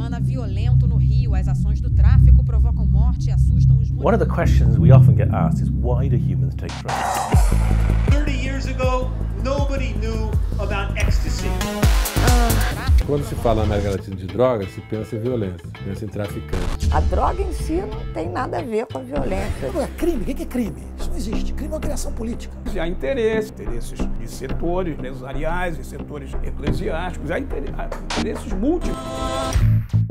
semana violento no Rio. As ações do tráfico provocam morte e assustam os... One of the questions we often get asked is, why do humans take drugs? 30 years ago, nobody knew about ecstasy. Quando se fala na América Latina de drogas, se pensa em violência, se pensa em traficantes. A droga em si não tem nada a ver com a violência. Não é crime? O que é crime? Isso não existe. Crime é uma criação política. Há interesses de setores empresariais e setores eclesiásticos, há interesses múltiplos.